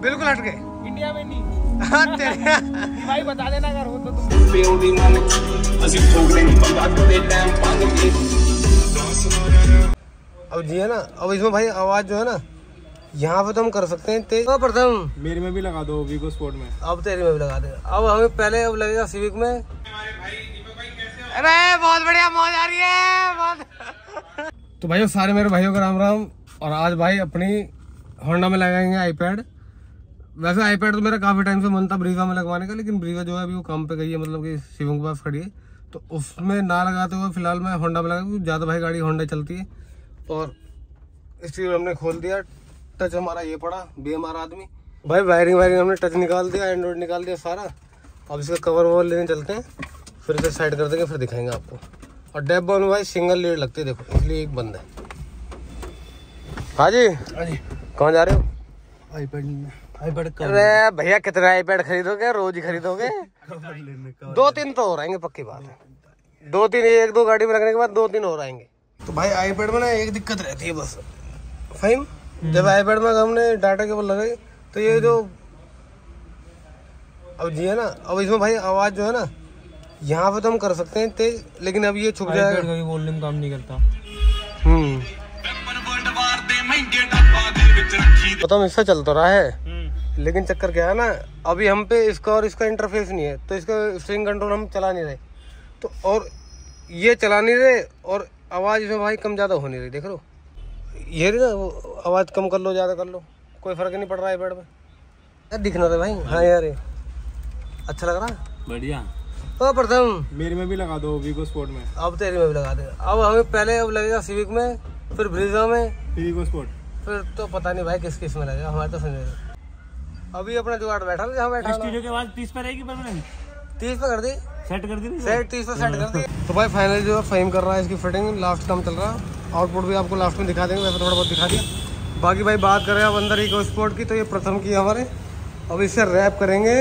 बिल्कुल हट गए। इंडिया में नहीं। हाँ तेरे भाई बता देना अगर हो तो तुम। अब जी है ना, अब इसमें भाई आवाज जो है ना यहाँ पे तो हम कर सकते हैं तेज। प्रथम मेरे में भी लगा दो वीगो स्पोर्ट में। अब तेरी में भी लगा दे। अब हमें पहले अब लगेगा सिविक में। अरे बहुत बढ़िया मौज आ रही है बहुत। तो भाई सारे मेरे भाइयों का राम राम। और आज भाई अपनी होंडा में लगाएंगे आईपैड। वैसे आईपैड तो मेरा काफी टाइम से मन था ब्रीजा में लगवाने का, लेकिन ब्रीजा जो है अभी वो काम पे गई है, मतलब कि शिवम के पास खड़ी है, तो उसमें ना लगाते हुए फिलहाल मैं होंडा में लगा, क्योंकि ज्यादा भाई गाड़ी होंडा चलती है। और इसलिए हमने खोल दिया। टच हमारा ये पड़ा बेमार आदमी। भाई वायरिंग हमने टच निकाल दिया, एंड्रॉइड निकाल दिया सारा। अब इसका कवर ववर लेने चलते हैं, फिर इसे साइड कर देंगे, फिर दिखाएंगे आपको। और डैब बॉल में भाई सिंगल लीड लगती है, देखो इसलिए एक बंद है। हाँ जी कहाँ जा रहे हो? आईपैड अरे भैया कितने आईपैड खरीदोगे? रोज ही खरीदोगे? 2-3 तो हो रहेंगे, पक्की बात है। 2-3 1-2 गाड़ी में रखने के बाद 2-3 हो रहेंगे। तो भाई आईपैड में ना एक दिक्कत रहती है बस फाइम, जब आईपैड में हमने डाटा केबल लगाई तो ये जो अब जी है ना, अब इसमें भाई आवाज जो है ना यहाँ पे तो हम कर सकते हैं तेज, लेकिन अब ये छुप जाएगा। कभी वॉल्यूम काम नहीं करता। तो इससे चल तो रहा है, लेकिन चक्कर क्या है ना, अभी हम पे इसका और इसका इंटरफेस नहीं है, तो इसका स्ट्रिंग कंट्रोल हम चला नहीं रहे, तो और ये चला नहीं रहे, और आवाज इसमें भाई कम ज्यादा हो नहीं रही। देख लो ये रही ना, वो आवाज कम कर लो ज्यादा कर लो, कोई फर्क नहीं पड़ रहा है आईपैड में। यार दिखना था भाई। हाँ यार अच्छा लग रहा है, बढ़िया। तो प्रथम मेरे में भी लगा दो वीगो स्पोर्ट में। अब तेरी में भी लगा दे। अब हमें पहले अब लगेगा सिविक में, फिर ब्रीजा में, वीगो स्पोर्ट, फिर तो पता नहीं भाई किस किस में लगेगा, हमारे तो समझ। अभी अपना जुगाड़ बैठा जहाँ बैठा स्टूडियो के बाद 30 पे रहेगी परमानेंट। 30 पे कर दी, सेट कर दी, सेट 30 पे सेट कर दी। तो भाई फाइनली जो है फाइम कर रहा है इसकी फिटिंग, लास्ट काम चल रहा है। आउटपुट भी आपको लास्ट में दिखा देंगे, वैसे थोड़ा बहुत दिखा दिया। बाकी भाई बात करें अब अंदर इको स्पोर्ट की, तो ये प्रथम की हमारे। अब इससे रैप करेंगे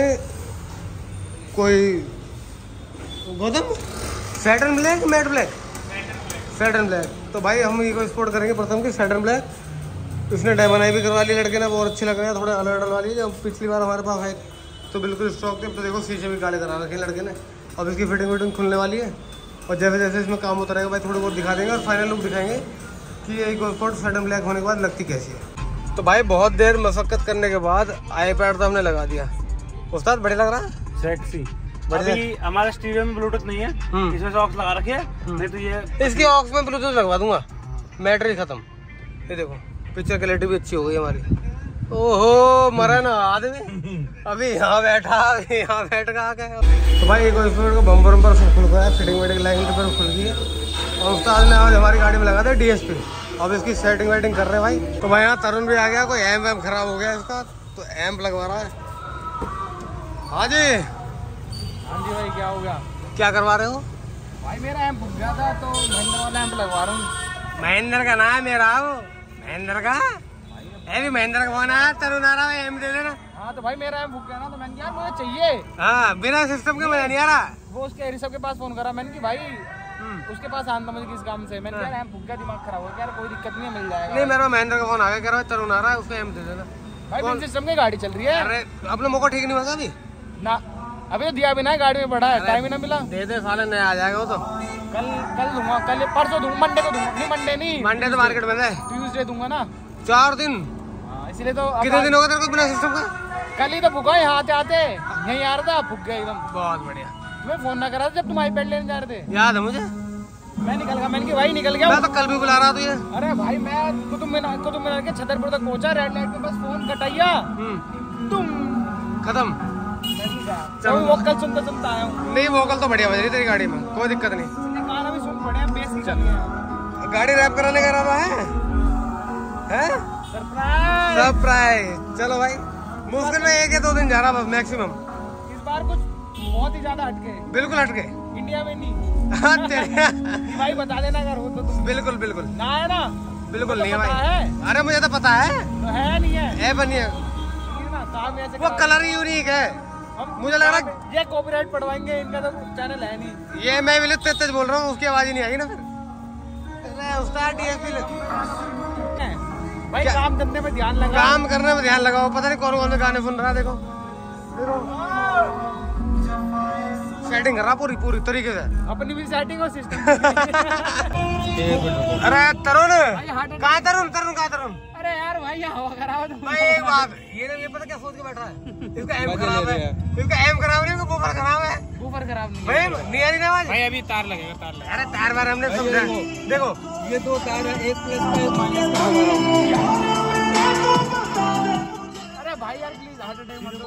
कोई Gautam Saturn black matte black, Saturn black. तो भाई हम इको स्पोर्ट करेंगे प्रथम की सैटर्न ब्लैक। इसने डायमंड आई भी करवा ली लड़के ने, बहुत अच्छी लग रही है, थोड़ा अलग डलवा ली। जब पिछली बार हमारे पास आए तो बिल्कुल स्टॉक थे, तो देखो शीशे भी काले करा रखे लड़के ने। अब इसकी फिटिंग विटिंग खुलने वाली है, और जैसे जैसे इसमें काम होता रहेगा भाई थोड़ी बहुत दिखा देंगे, और फाइनल लुक दिखाएंगे कि ये इको स्पोर्ट सैटर्न ब्लैक होने के बाद लगती कैसी है। तो भाई बहुत देर मशक्कत करने के बाद आईपैड तो हमने लगा दिया। उस्ताद बढ़िया लग रहा है, सेक्सी। अभी हमारे स्टूडियो में ब्लूटूथ नहीं है, इसमें ऑक्स लगा रखे है, नहीं तो ये इसकी ऑक्स में ब्लूटूथ लगवा दूंगा, मैटर ही खत्म। ये देखो पिक्चर क्वालिटी भी अच्छी हो गई हमारी। ओहो मरा ना आदमी, अभी यहाँ बैठा, अभी यहाँ बैठ का आके। तो भाई एक बम्पर वम्पर सब खुल गया है, फिटिंग वेटिंग लाइन पर खुल गई है, और उस्ताद ने आज हमारी गाड़ी में लगा दिया DSP। अब इसकी सेटिंग वेटिंग कर रहे हैं भाई। तो भाई यहाँ तरुण भी आ गया, कोई एम्प वैम्प खराब हो गया इसका, तो एम्प लगवा रहा है। हाँ जी भाई क्या हो गया? क्या करवा रहे हो? भाई मेरा एम्प फूक गया था, तो महिंद्रा वाला एम्प लगवा रहा हूँ। महेंद्र का नाम है मेरा, वो महेंद्र का भी महेंद्र का फोन आया, तरुण आ रहा है, एम दे देना। हाँ तो भाई मेरा एम्प फूक गया ना, तो मैंने कहा मुझे चाहिए। हाँ बिना सिस्टम के मजा नहीं आ रहा। वो उसके ऋषभ के पास फोन करा, मैंने कि भाई उसके पास आना था मुझे किस काम से। मैंने कहा एम्प फूक गया, दिमाग खराब हो गया, कोई दिक्कत नहीं है, मिल जाएगा। नहीं मेरा महेंद्र का फोन आ गया, कह रहा है तरुण आ रहा है, उसको एम दे देना। भाई बिन सिस्टम की गाड़ी चल रही है। अरे अपने मौका ठीक नहीं होगा अभी ना, अभी तो दिया भी ना, गाड़ी में पड़ा है, टाइम ही ना मिला। दे दे साले नया आ जाएगा वो तो। कल दूंगा, कल परसों दूंगा, मंडे को दूंगा। नहीं मंडे तो मार्केट में है, ट्यूसडे दूंगा ना। 4 दिन, इसलिए तो। कितने दिन हो गए तेरे को बिना सिस्टम का? कल ही तो भूखा, यहाँ आते आते यहीं आ रहा था, भूख गया एकदम। बहुत बढ़िया। तुम्हें फोन ना करा था जब तुम आईपैड लेने जा रहे थे? याद है मुझे, मैं निकल गया, मैंने कि भाई निकल गया। मैं तो कल भी बुला रहा था ये। अरे भाई मैं कुतुब मीनार के छतरपुर तक पहुंचा, रेड लाइट पे बस फोन कटाइया, तुम खत्म। चलो वोकल सुनता सुनता आया हूँ। नहीं वोकल तो बढ़िया बज रही तेरी गाड़ी में, कोई दिक्कत नहीं। गाना भी सुन पड़े, बेस की चल रही है। गाड़ी रैप कराने का रहा है, सरप्राइज। चलो भाई मुश्किल में 1 या 2 दिन जा रहा बस मैक्सिमम। इस बार कुछ बहुत ही ज्यादा हटके, बिल्कुल हटके, इंडिया में नहीं। भाई बता देना अगर हो तो तुम। बिल्कुल बिल्कुल ना है ना, बिल्कुल तो नहीं है पता भाई है। अरे मुझे तो पता है, तो है नहीं है बनी है ना, काम ऐसे वो कलर यूनिक है। मुझे लग रहा है ये कॉपीराइट पड़वाएंगे, इनका तो चैनल है नहीं। ये मैं भी तेज बोल रहा हूँ, उसकी आवाज ही नहीं आई ना फिर। अरे उस्ताद DSP भाई काम धंधे में ध्यान लगा, काम करने में ध्यान लगाओ। पता नहीं कौन कौन से गाने सुन रहा है। देखो सेटिंग कर रहा पूरी पूरी तरीके से, अपनी भी सेटिंग और सिस्टम। अरे तरुण कहाँ तरुण तरुण कहाँ तरुण? अरे यार भाई हवा खराब है। भाई बात ये पता क्या सोच के बैठा है, इसका एम खराब है, इसका एम खराब नहीं, इसका बूफर खराब है। बूफर खराब नहीं भाई नहीं आ रही ना आवाज। भाई अभी तार लगेगा, तार लगेगा। अरे तार बार हमने समझा। देखो ये 2 तार है, एक प्लस का एक माइनस का। अरे भाई यार प्लीज हार्ट अटैक मत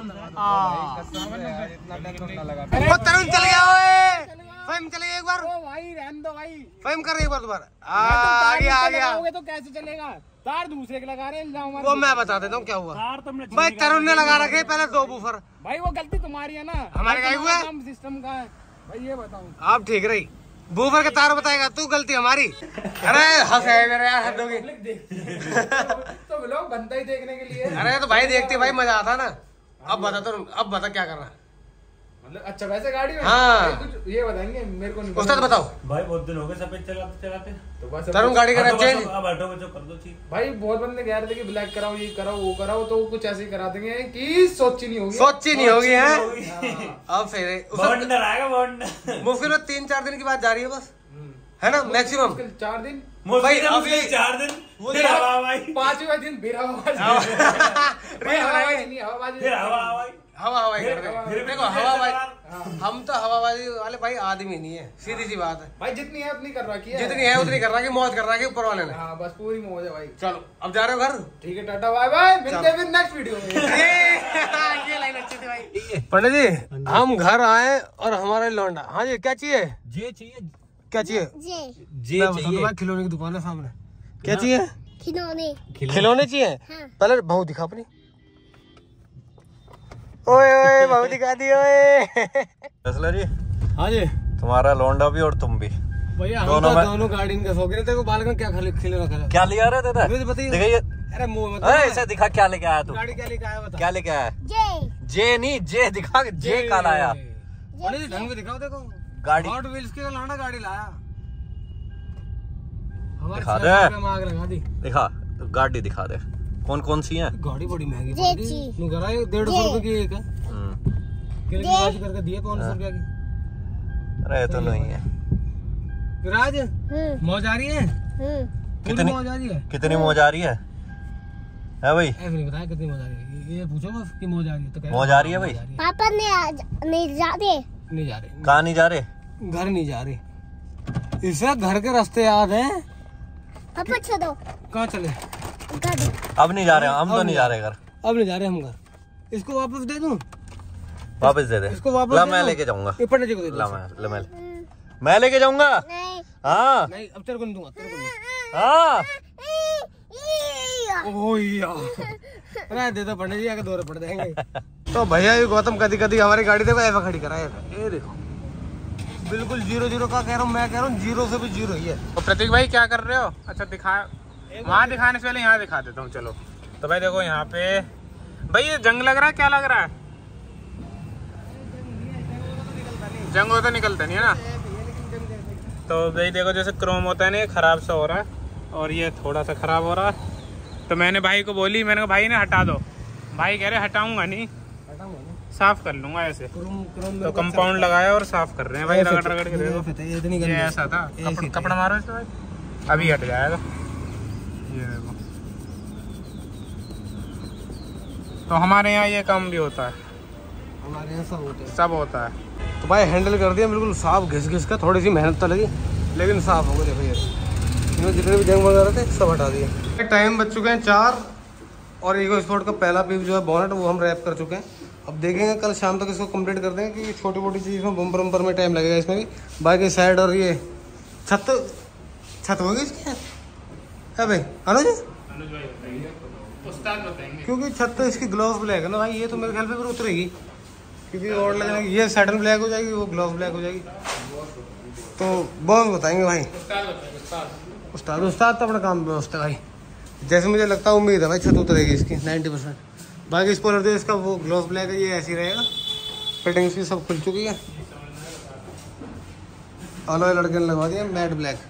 लगा। वो तरुण चल गया ओए, फैम चल गया एक बार। ओ भाई रहने दो भाई, फैम कर एक बार दोबारा। आ गया तो कैसे चलेगा? तार दूसरे के लगा रहे हैं। वो मैं बता देता हूँ क्या हुआ। तार तुमने भाई तरुण ने लगा रखे पहले 2 बूफर। भाई वो गलती तुम्हारी है ना, हमारे क्या हुआ? सिस्टम का है भाई, ये बताओ। आप ठीक रही, बूफर के तार बताएगा, तू गलती हमारी। अरे हंसे मेरे यार, हद होगी। तो लोग बनता ही देखने के लिए। अरे तो भाई देखते भाई मजा आता ना। अब बता तरुण, अब बता क्या करना है। मतलब अच्छा वैसे गाड़ी में हाँ। कुछ ये बताएंगे मेरे को नहीं उस्ताद बताओ। भाई बहुत दिन हो गए सफेद चलाते चलाते। तो बस तरुण गाड़ी का चेंज। अब हटो बच्चों कर दो ठीक। भाई बहुत बंदे कह रहे थे कि ब्लैक कराओ, ये कराओ, वो कराओ, तो कुछ ऐसे ही करा देंगे कि सोची नहीं होगी। सोची नहीं होगी है। अब सही रही बॉन्डर आएगा बॉन्डर। मुश्किल में 3-4 दिन की बात जा रही है बस, है ना मैक्सिमम 4 दिन। भाई अभी अभी 4 दिन वो फिर हवा भाई, 5वें दिन फिर हवाबाजी। रे हवाबाजी नहीं हवाबाजी, फिर हवा भाई, हवाबाजी कर रहे हैं। देखो हवाबाजी, हम तो हवाबाजी वाले भाई आदमी नहीं है, सीधी सी बात है। भाई जितनी है उतनी कर रखी है, जितनी है उतनी कर रहा है, मौज कर रहा है ऊपर वाले ने। हाँ बस पूरी मौज है भाई। चलो अब जा रहे हो घर। ठीक है टाटा बाय बाय, मिलते हैं फिर नेक्स्ट वीडियो में। ये लाइन अच्छी थी भाई। पंडित जी हम घर आए और हमारा लौंडा, हाँ जी क्या चाहिए? जे चाहिए, क्या चाहिए? जे चाहिए। खिलौने की दुकान है सामने। क्या चाहिए? खिलौने चाहिए। हाँ। पहले बहू दिखा अपनी। ओए ओए बहू दिखा दी ओए। फैसला जी, हाँ जी तुम्हारा लौंडा भी और तुम भी भैया, हम दोनों तो में- दोनों गाड़ी इनका शौकीन है। देखो बाल का क्या खिले रखा है। क्या लिया रहे थे? मुझे बताइए। दिखाइए, अरे मुंह मत ऐसे दिखा क्या लेके आया तू? गाड़ी क्या लेके आया बता। क्या लेके आया? जे जे नहीं, जे दिखा, जे का लाया पंडित जी ढंग से दिखाओ। देखो गाड़ी। हॉट व्हील्स की लाना गाड़ी लाया। हमारे दिखा सर दे। पे आग लगा दी। दिखा, गाड़ी दिखा दे, कौन कौन सी है? गाड़ी बड़ी महंगी जे पड़ी। ची। तू करा 150 रुपए की एक है। किले की बात करके दिए 500 रुपया की। अरे तो नहीं है। विराज मौज आ रही है? कितनी कितनी मौज आ रही है? कितनी मौज आ रही है भाई? ऐसे नहीं बताया कितनी मौज आ रही है। ये पूछो बस कि मौज आ रही है तो कह मौज आ रही है भाई? पापा ने नहीं जाते। नहीं जा रही, कहाँ नहीं जा रहे? घर नहीं जा रही। इसे घर के रास्ते याद हैं। पापा छोड़ो कहाँ चले? गाड़ी। अब नहीं जा रहे, हम तो नहीं जा रहे घर। अब नहीं जा रहे हम घर। इसको वापस दे दूं? वापस दे दे। इसको वापस ला दे मैं दूं? लेके जाऊंगा। ये पंडित जी को दे दो। ला मैं लेके जाऊंगा। नहीं हाँ नहीं अब तेरे को नहीं दूंगा, तेरे को नहीं। हाँ, ओह यार, अरे दे दो पंडित जी, आके दौरे पड़ जाएंगे। तो भैया ये गौतम कदी कदी हमारी गाड़ी देखो ऐसा खड़ी करा है। ये देखो बिल्कुल 0-0 का कह रहा हूँ मैं, कह रहा हूँ 0 से भी 0 ही है। तो प्रतीक भाई क्या कर रहे हो? अच्छा दिखा, वहाँ दिखाने से पहले यहाँ दिखा देता हूँ। चलो तो भाई देखो यहाँ पे भाई ये जंग लग रहा है, क्या लग रहा है? जंग हो तो निकलता नहीं है ना। तो भाई देखो जैसे क्रोम होता है ना, ये खराब सा हो रहा है और ये थोड़ा सा खराब हो रहा है। तो मैंने भाई को बोली, मैंने कहा भाई ने हटा दो। भाई कह रहे हटाऊंगा नहीं, साफ कर लूंगा ऐसे। तो कंपाउंड लगाया और साफ कर रहे हैं भाई, रगड़ रगड़ के देखो। ये ऐसा था, कपड़ा मारो इस भाई, अभी हट जाएगा। ये देखो, तो हमारे यहाँ ये काम भी होता है, हमारे यहाँ सब होते हैं। सब होता है। तो भाई हैंडल कर दिया बिल्कुल साफ, घिस घिस का। थोड़ी सी मेहनत तो लगी लेकिन साफ हो गया। देखो ये इन्होंने जितने भी जंग वगैरह थे सब हटा दिए। टाइम बच चुके हैं 4 और ईगो स्पोर्ट का पहला पीस जो है बोनट वो हम रैप कर चुके हैं। अब देखेंगे कल शाम तक इसको कंप्लीट कर देंगे क्योंकि छोटी मोटी चीज़ में बम्पर वम्पर में टाइम लगेगा इसमें भी। बाकी साइड और ये छत होगी इसकी है भाई अनुज, क्योंकि छत तो इसकी ग्लॉस ब्लैक है ना भाई। ये तो मेरे ख्याल पे फिर उतरेगी क्योंकि और लगेगा ये सैटन ब्लैक हो जाएगी, वो ग्लॉस ब्लैक हो जाएगी। तो बॉस बताएंगे भाई। उस्ताद तो अपना काम व्यवस्था भाई, जैसे मुझे लगता है उम्मीद है भाई छत उतरेगी इसकी 90%। बाकी स्पॉइलर दे इसका वो ग्लॉस ब्लैक है, ये ऐसे ही रहेगा। फिटिंग इसकी सब खुल चुकी है। अलॉय लड़के ने लगवा दिया मैट ब्लैक।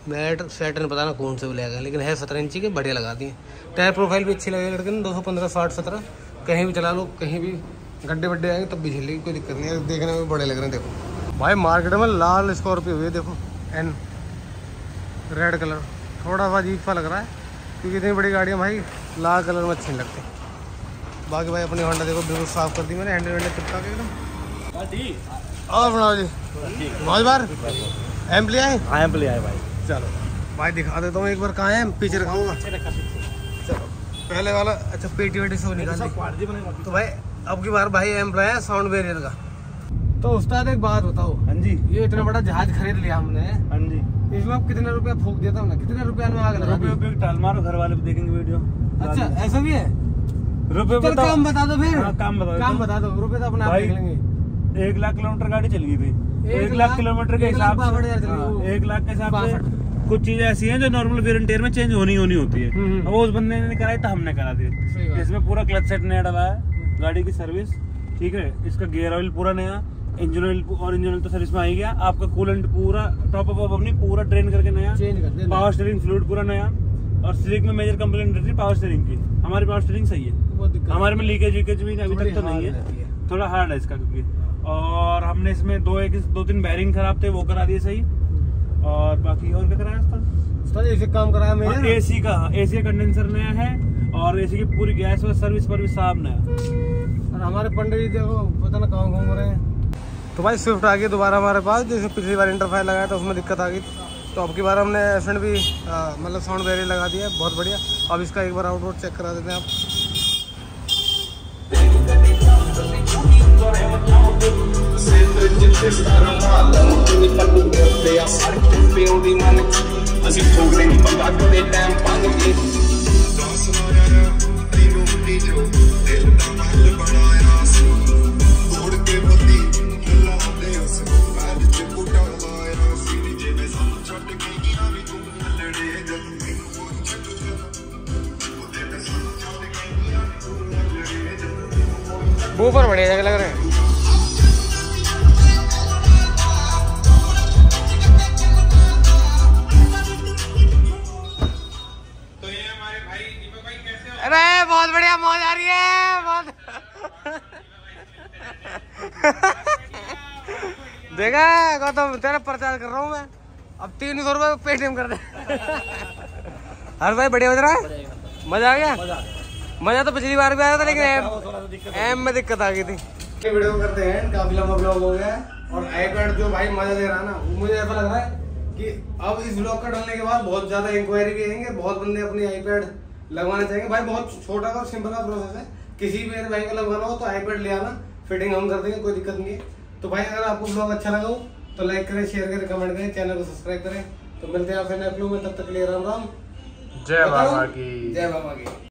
मैट सेट नहीं पता ना कौन से लेगा, लेकिन है 17 इंची के, बढ़िया लगा दिए। टायर प्रोफाइल भी अच्छी लगेगी लड़के ने, 215 60 17 कहीं भी चला लो, कहीं भी गड्ढे वड्ढे आएंगे तब भी चलेगी, कोई दिक्कत नहीं है। देखने में बड़े लग रहे हैं। देखो भाई मार्केट में लाल स्कॉर्पियो हुई है, देखो एन रेड कलर, थोड़ा सा अजीब सा लग रहा है क्योंकि इतनी बड़ी गाड़ियाँ भाई लाल कलर में अच्छी नहीं लगती। बाकी भाई अपनी होंडा देखो बिल्कुल साफ कर दी मैंने, हैंडल वैंडल चिपका के एकदम। और बनाओ जी बहुत बार एम्पली आए भाई। चलो भाई दिखा देता हूँ एक बार, कहाँ है पीछे रखाऊंगा। चलो पहले वाला, अच्छा पेटी वेटी सब निकाल दी। तो भाई अब की बार भाई एम्पला है साउंड बैरियर का। तो उस्ताद एक बात बताओ, हाँ जी ये इतना बड़ा जहाज खरीद लिया हमने, हाँ जी। इसमें आप कितने रुपया फूक देता हमने, कितने रुपया में आग लगा दी? टाल मारो, घर वाले देखेंगे वीडियो। अच्छा ऐसा भी है, रुपए चल काम बता दो फिर। हाँ, काम बता दो। रुपए तो अपने आप देख लेंगे। 1 लाख किलोमीटर गाड़ी चल गई थी। 1 लाख किलोमीटर के हिसाब से 1 लाख के हिसाब से कुछ चीजें ऐसी हैं जो नॉर्मल वेयर एंड टेयर में चेंज होनी होती है। अब वो उस बंदे ने कराई तो हमने करा दी। इसमें पूरा क्लच सेट नया डला है, गाड़ी की सर्विस ठीक है, इसका गियर ऑयल पूरा नया, इंजन ऑयल और इंजन ऑयल तो सर्विस में आ ही गया। आपका कूलेंट पूरा टॉप अप अपनी पूरा ड्रेन करके नया चेंज कर देना। पावर स्टीयरिंग फ्लूइड पूरा नया। और स्लिक में मेजर कंप्लेंट रहती है पावर स्टीयरिंग की, हमारी पावर स्टीयरिंग सही है, हमारे में लीकेज भी अभी तक तो नहीं है, थोड़ा हार्ड है इसका क्योंकि। और हमने इसमें 2-3 बैरिंग खराब थे, वो करा दिए सही। और बाकी और क्या कराया उसका? एसी काम कराया मैंने, एसी का कंडेंसर नया है और एसी की पूरी गैस और सर्विस पर भी साफ नया। और हमारे पंडित जी देखो पता ना कहाँ घूम रहे हैं। तो भाई स्विफ्ट आ गई दोबारा हमारे पास, जैसे पिछली बार इंटरफायर लगाया था उसमें दिक्कत आ गई, तो अब की बार हमने एसेंट भी मतलब साउंड बैरियर लगा दिया है, बहुत बढ़िया। अब इसका एक बार आउटपुट चेक करा देते हैं आप। ऊपर बढ़िया जगह लग रहे हैं। तो ये हमारे भाई दीपक भाई कैसे हो? अरे बहुत बढ़िया, मौज आ रही है बहुत। देखा गौतम तेरा प्रचार कर रहा हूँ मैं, अब 300 रुपये पेटीएम कर दे। हर भाई बढ़िया हो रहा है, मजा आ गया। मजा तो पिछली बार भी आया था लेकिन एम में दिक्कत आ गई थी। वीडियो करते हैं, काफी लंबा ब्लॉग हो गया है। और आईपैड जो भाई मजा दे रहा है ना, मुझे ऐसा लग रहा है कि अब इस ब्लॉग का डालने के बाद बहुत ज्यादा इंक्वायरी भी आएंगे, बहुत बंदे अपनी आईपैड लगवाना चाहेंगे। भाई बहुत छोटा और सिंपल का प्रोसेस है, किसी भी मेरे भाई को लगवाना हो तो आईपैड ले आना, फिटिंग हम कर देंगे, कोई दिक्कत नहीं है। तो भाई अगर आपको ब्लॉग अच्छा लगा हो तो लाइक करें, शेयर करें, कमेंट करें, चैनल को सब्सक्राइब करें। तो मिलते हैं आपसे नेक्स्ट ब्लॉग में, तब तक के लिए राम राम, जय बाबा की। जय बाबा की।